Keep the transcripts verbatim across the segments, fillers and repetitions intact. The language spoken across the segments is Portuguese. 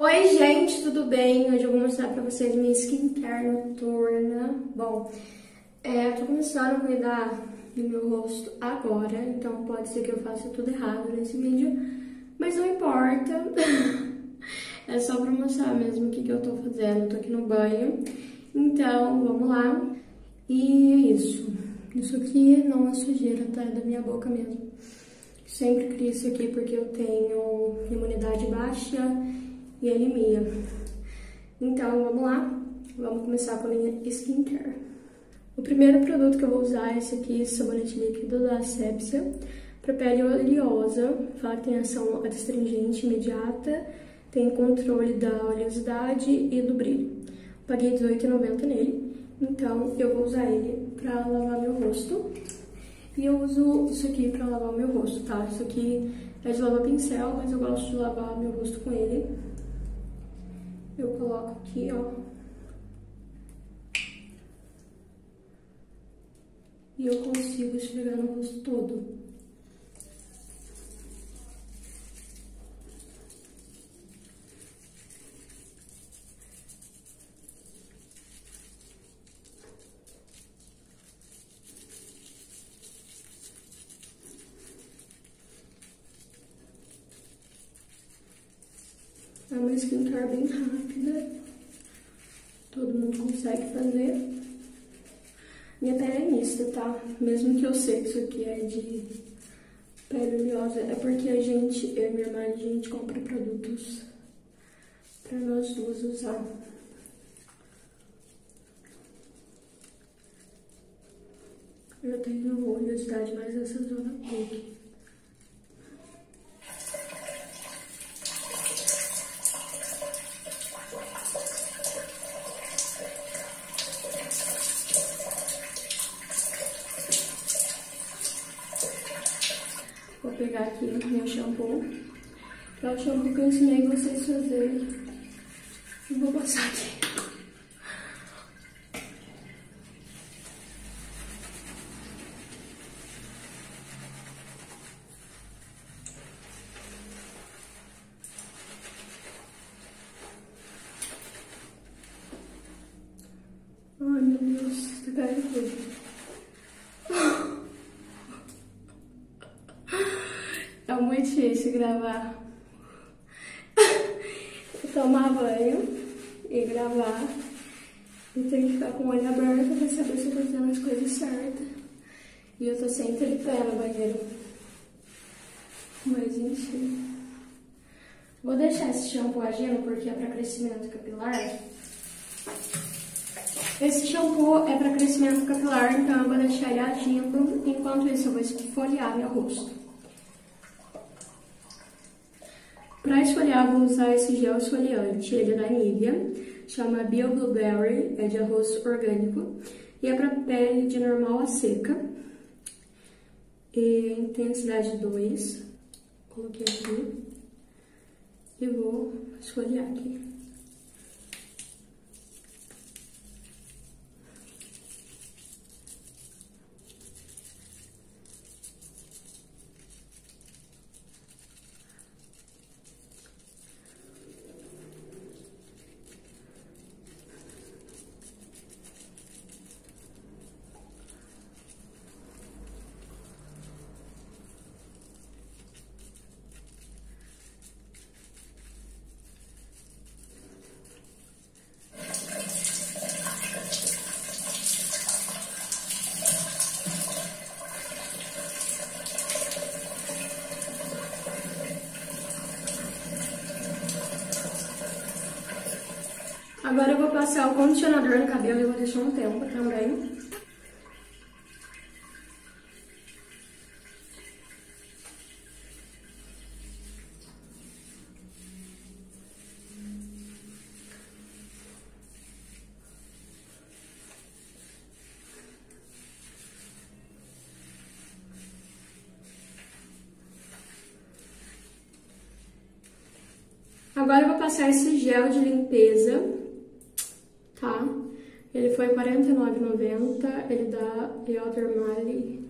Oi gente, tudo bem? Hoje eu vou mostrar pra vocês minha skincare noturna. Bom, é, eu tô começando a cuidar do meu rosto agora, então pode ser que eu faça tudo errado nesse vídeo, mas não importa. É só pra mostrar mesmo o que, que eu tô fazendo. Eu tô aqui no banho, então vamos lá. E é isso. Isso aqui não é sujeira, tá? É da minha boca mesmo. Sempre crio isso aqui porque eu tenho imunidade baixa e anemia. Então, vamos lá. Vamos começar com a minha skincare. O primeiro produto que eu vou usar é esse aqui, sabonete líquido da Asepxia, para pele oleosa. Fala que tem ação adstringente imediata, tem controle da oleosidade e do brilho. Paguei dezoito reais e noventa centavos nele, então eu vou usar ele para lavar meu rosto. E eu uso isso aqui para lavar o meu rosto, tá? Isso aqui é de lavar pincel, mas eu gosto de lavar meu rosto com ele. Eu coloco aqui, ó. E eu consigo esfregar no rosto todo. É uma skincare bem rápida, todo mundo consegue fazer. Minha pele é mista, tá? Mesmo que eu sei que isso aqui é de pele oleosa, é porque a gente, eu e minha irmã, a gente compra produtos pra nós duas usar. Eu tenho oleosidade mais nessa zona aqui. Vou pegar aqui o meu shampoo, que é o shampoo que eu ensinei vocês a fazerem. E vou passar aqui. Ai, meu Deus, tá caindo tudo. É muito difícil gravar. Tomar banho e gravar. E tem que ficar com o olho aberto pra saber se eu tô fazendo as coisas certas. E eu tô sempre de pé no banheiro. Mas enfim. Vou deixar esse shampoo agindo porque é pra crescimento capilar. Esse shampoo é para crescimento capilar, então eu vou deixar ele agindo. Enquanto isso, eu vou esfoliar meu rosto. Para esfoliar, eu vou usar esse gel esfoliante. Ele é da Nivea, chama Bio Blueberry, é de arroz orgânico. E é para pele de normal a seca. E intensidade dois. Coloquei aqui. E vou esfoliar aqui. Agora eu vou passar o condicionador no cabelo e vou deixar um tempo também. Agora eu vou passar esse gel de limpeza, tá? Ele foi quarenta e nove reais e noventa centavos, ele dá Real Dermale.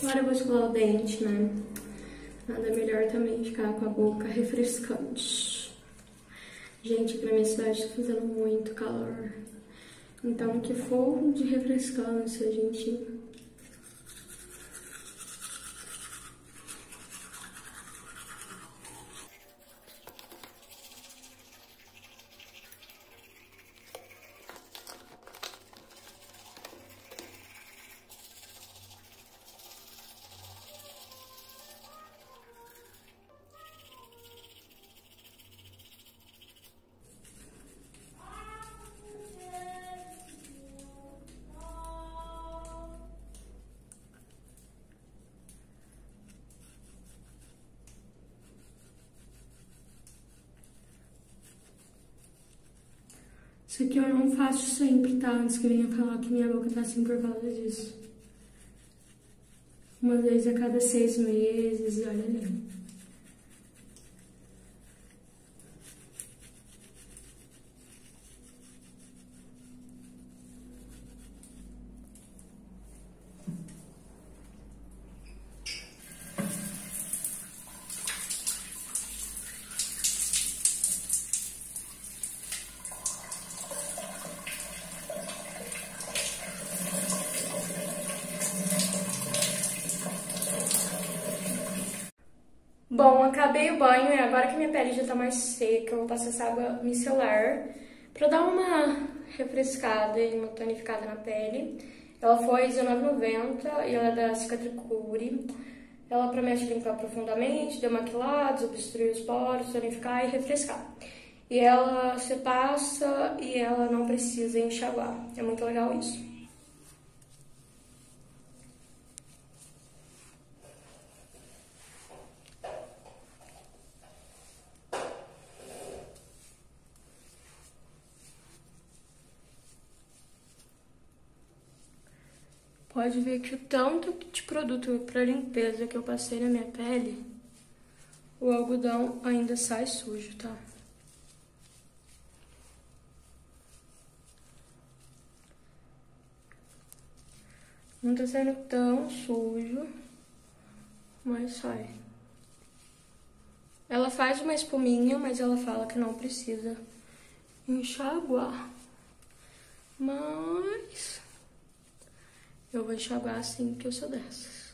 Agora eu vou escovar o dente, né? Nada melhor também ficar com a boca refrescante. Gente, aqui na minha cidade tá fazendo muito calor. Então, o que for de refrescância, a gente... Isso aqui eu não faço sempre, tá? Antes que venha falar que minha boca tá assim por causa disso. Uma vez a cada seis meses, e olha ali. Bom, acabei o banho e agora que minha pele já tá mais seca, eu vou passar essa água micelar pra dar uma refrescada e uma tonificada na pele. Ela foi dezenove reais e noventa centavos e ela é da Cicatricure. Ela promete limpar profundamente, demaquilar, desobstruir os poros, tonificar e refrescar. E ela se passa e ela não precisa enxaguar. É muito legal isso. Pode ver que o tanto de produto para limpeza que eu passei na minha pele, o algodão ainda sai sujo, tá? Não tá saindo tão sujo, mas sai. Ela faz uma espuminha, mas ela fala que não precisa enxaguar. Mas... eu vou enxaguar assim, porque eu sou dessas.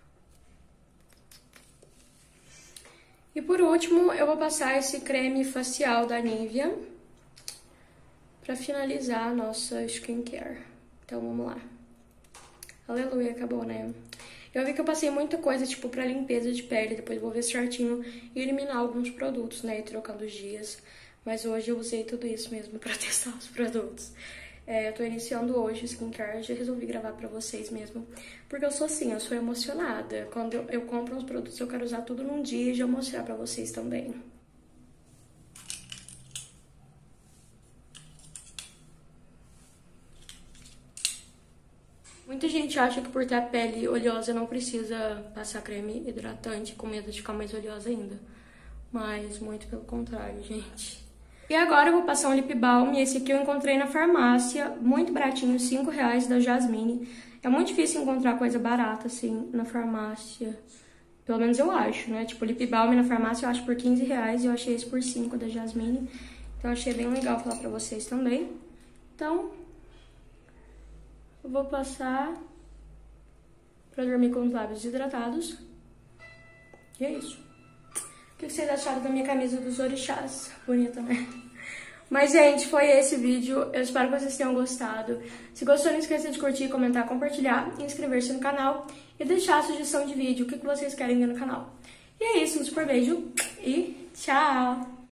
E por último, eu vou passar esse creme facial da Nivea pra finalizar a nossa skincare. Então, vamos lá. Aleluia, acabou, né? Eu vi que eu passei muita coisa, tipo, pra limpeza de pele. Depois vou ver certinho e eliminar alguns produtos, né? E trocando os dias. Mas hoje eu usei tudo isso mesmo pra testar os produtos. É, eu tô iniciando hoje o skincare, já resolvi gravar pra vocês mesmo, porque eu sou assim, eu sou emocionada. Quando eu, eu compro uns produtos, eu quero usar tudo num dia e já mostrar pra vocês também. Muita gente acha que por ter a pele oleosa não precisa passar creme hidratante, com medo de ficar mais oleosa ainda. Mas muito pelo contrário, gente. E agora eu vou passar um lip balm, esse aqui eu encontrei na farmácia, muito baratinho, cinco reais, da Jasmine. É muito difícil encontrar coisa barata, assim, na farmácia, pelo menos eu acho, né? Tipo, lip balm na farmácia eu acho por quinze reais e eu achei esse por cinco da Jasmine. Então eu achei bem legal falar pra vocês também. Então, eu vou passar pra dormir com os lábios hidratados. E é isso. O que vocês acharam da minha camisa dos orixás? Bonita, né? Mas, gente, foi esse vídeo. Eu espero que vocês tenham gostado. Se gostou, não esqueça de curtir, comentar, compartilhar, inscrever-se no canal e deixar a sugestão de vídeo, o que vocês querem ver no canal. E é isso, um super beijo e tchau!